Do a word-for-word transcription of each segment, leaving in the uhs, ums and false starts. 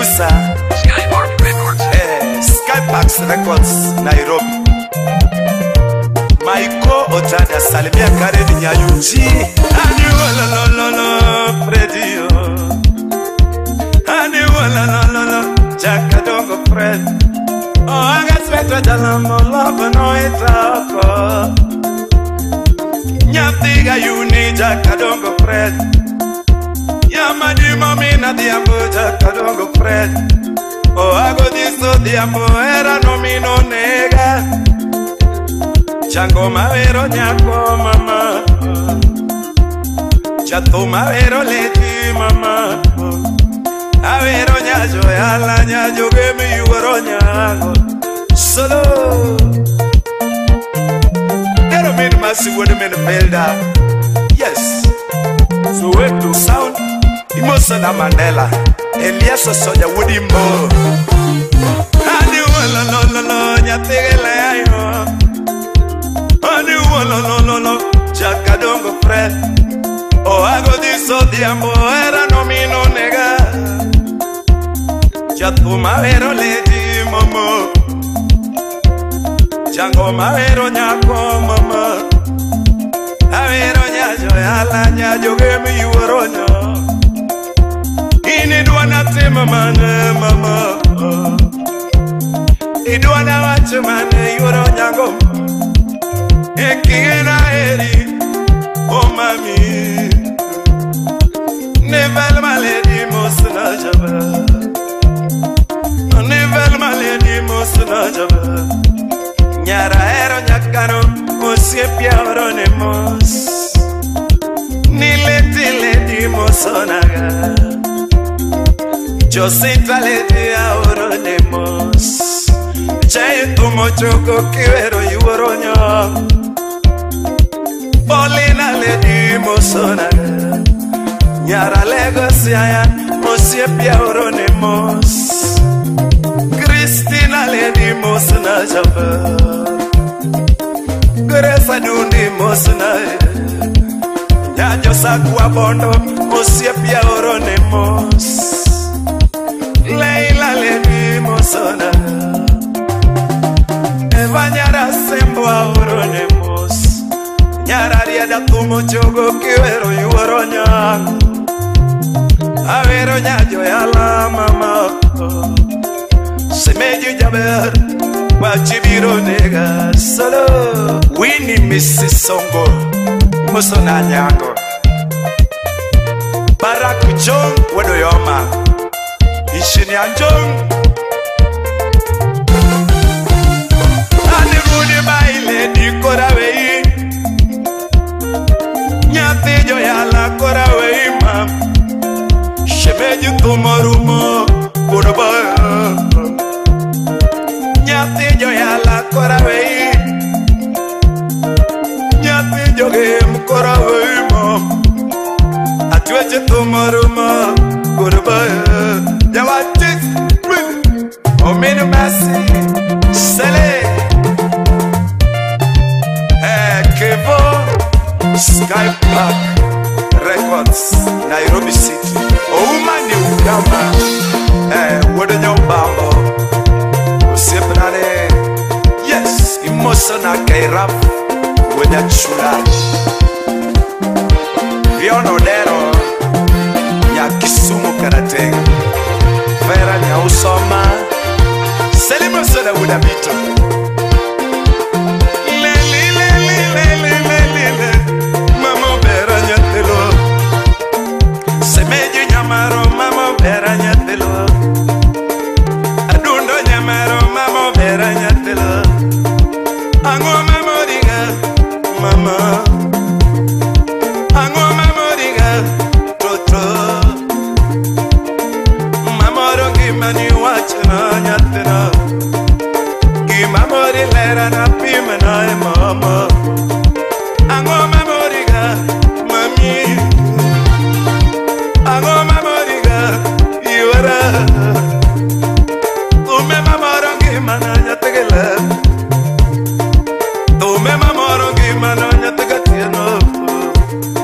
producer Skypark Records. Eh, Skypark Records Nairobi. Maiko Otada Salimia Karen Nyayuchi. Ani wala la la la Freddy. Ani wala la la la Jakadongo Fred. Oh, I got sweat with the lamb of love no itako. Nyatiga you need Jakadongo Fred. Yamadi mami na diambo Jakadongo Fred. Oh, I go this so diambo era no mi no nega. Chango mavero nyako mama. Chato mavero leti mama. Avero nyajo yala nyajo gemi yuwaro nyago. Solo Kero mini masi wadu mini builder. Yes. So wait to sound Imosona Mandela Elias Soja Woody Mo. Ani wala lo lo lo nyategele ayo. Ani wala lo lo lo Jakadongo Fred. Oh, I go this so diambo era no mi no nega. Chato mavero lady momo. Chango mavero nyako mama. Avero nyajo yala nyajo gemi yuwaro nyo. Ini duana tema mane mama. Iduana wache mane yuwaro nyango. Ekigena eri oh mami. Nevel maledi mosna jaba. Nevel maledi mosna jaba. Nyara ero nyakano Musiepia oronemos Nileti ledi mosonaga Josita ledi oronemos Chaye tumo choko kiwero yuoronyo Polina ledi mosonaga Nyara legosiaya Musiepia oronemos Christina ledi mosonajaba Gresa dundi mosna Nyanyo sakwa bondo Musiepia oronemos Leila ledi mosona Eva nyara sembwa oronemos Nyara riada tumo chogo kiwero yuoronya Avero nyajo yala mama Semeju jaber Wachibiro nega solo Winnie Missus Songo Musona nyango Barakuchong Wado yoma Ishini anjong Ani rudi baile di korawei Nyati jo yala korawei mam Shemeju tumorumo Kudoba Nyati jo yala korawei Nyati jo game korawei mom Atweche tumaruma Kudoba Yawatis Omenu masi Sele Eh Kevo Skypark Records Nairobi City Ouma ni ukama Eh Wodenyo Bambo Usiepnane Yes Imosona Kairap Wenya chula Viono dero Ya Kisumu Karateng Vera nya usoma Selimo soda wudabito Leli leli leli leli Mamo bera nyatelo Semeju nyamaro mamo bera nyatelo Adundo nyamaro mamo bera nyatelo Ango mamo dinga mama Ango mamo dinga toto Mamoro gimani wachana nyatena Gimamori lera na pima na mama Ango mamo dinga mami Ango mamo dinga iwara Ume mamoro gimana nyategela Tume mamoro gimana nyatega tieno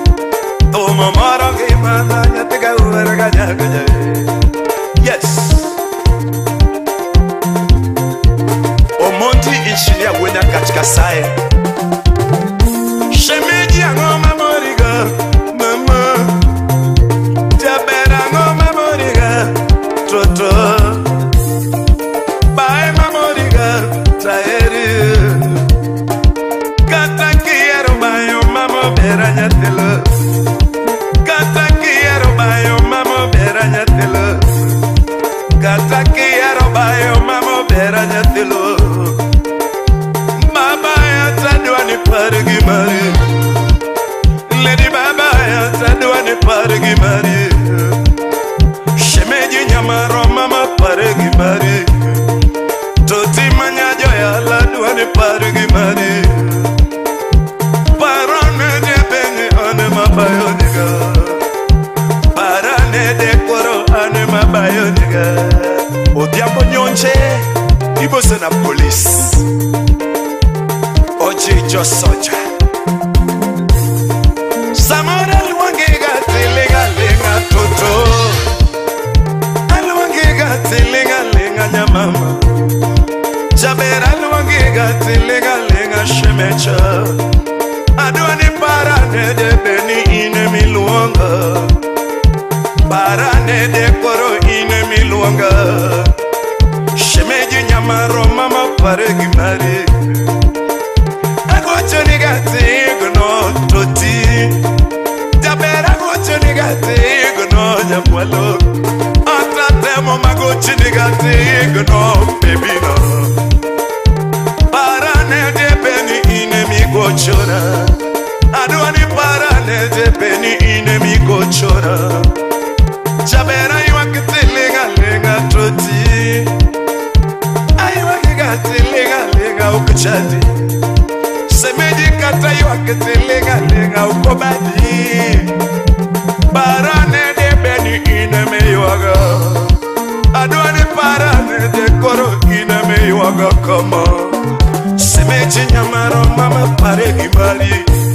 Tume mamoro gimana nyatega uwara ganya ganya Yes katika sae shemeji yango mamoriga mama jabera ngo mamoriga toto bae mamoriga taeri kata quiero bayo mamo beraña telo kata quiero bayo mamo beraña telo kata quiero bayo mamo beraña telo baba ya tadwa ni parigi mari lady baba ya tadwa ni parigi mari shemeji nyamaro mama parigi mari toti manyajo ya la dwa ni parigi mari parane de bene ane mabayo niga parane de koro ane mabayo niga odiambo nyonche ibo sena police oji jo soja samora luangega telega lenga toto aluangega telega lenga nyamama jabera luangega telega lenga shemecha adwani parane de beni ine miluanga parane de koro ine miluanga shemeji nyamaro mama paregi mari agocho nigati gono toti jabera agocho nigati gono nyamwalo atatemo magochi nigati gono baby no parane de beni ine migochora adwani parane de beni ine migochora jabera iwakiti lenga lenga toti aiwakiti lenga lenga ukuchadi semeji kata iwakiti lenga lenga ukobadi parane de beni ine meywaga adwani parane de koro ine meywaga kama semeji nyamaro mama paregi mari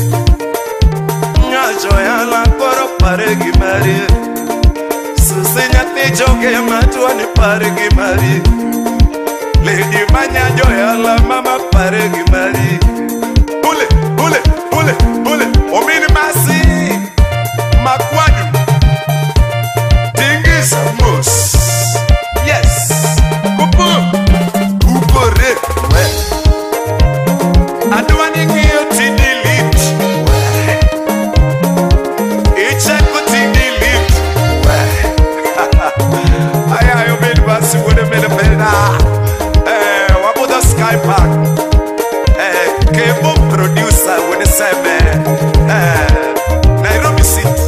nyajo ya la koro paregi mari susenya te joge matwani paregi mari lady manyajo ya la mama paregi mari bule bule bule bule omini masi makwadu tingisa mos yes kupu kupore we adwani ngiyo ti delete we icha kuti delete we aya yo beli basi wode mele pena eh wabuda sky park eh kebo producer wode seme eh Nairobi City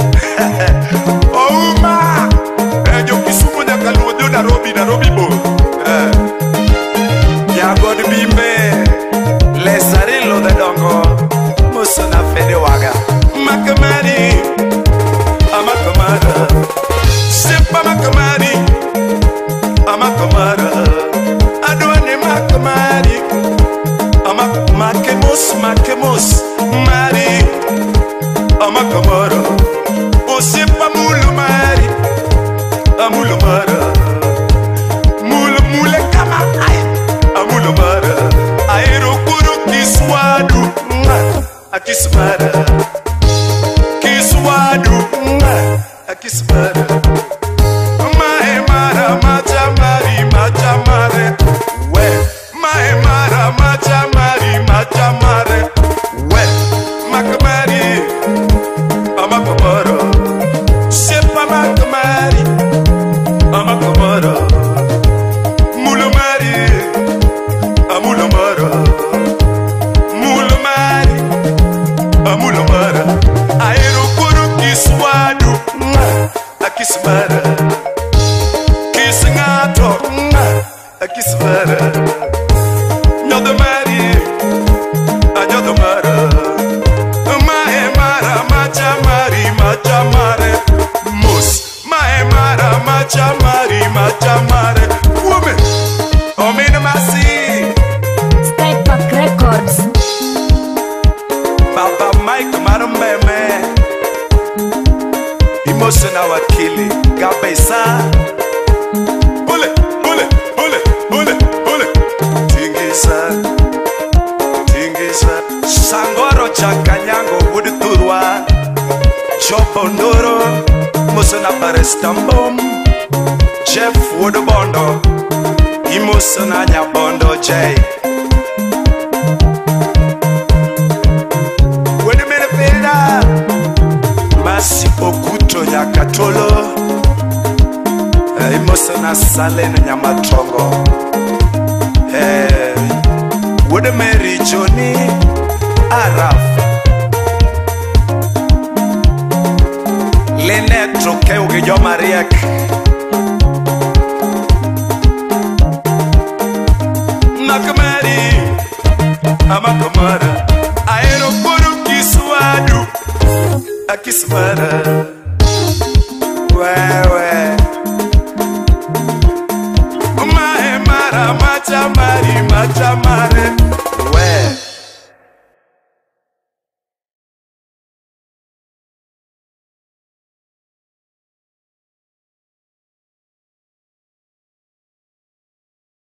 oh ma eh jo kisumu da kaludo Nairobi Nairobi bo eh ya god bimbe lesarilo de dongo musona fede waga makamari amakamara sepa makamari amakamara adwane makamari amamakemos makemos mari amakamara osepa mulu mari amulu mara mulu mule kama ay amulu mara aero kuru kiswadu akismara kiswadu akismara mae mara machamari machamare we mae mara machamari machamare we makamari amakamara sepa makamari amakamara mulumari amulumara mulumari amulumara aero kuru kiswadu akismara kisngato akismara nyodomari anyodomara mae mara machamari machamare mus mae mara machamari machamare woman omina masi Step Back Records Baba Mike Marumbeme Emotional wakili Gabesa Bule, bule, bule, bule, bule Tingisa Mister Mbom, Jeff Woodbondo, Imosona Nyabondo J. When a minute Peda, Masi Okuto Nyakatolo, Imosona Salen Nyamatongo, Would a Mary Johnny Araf. Lenetro Keuge Jomariak Nakamari Amakamara Aero Puru Kiswadu Akismara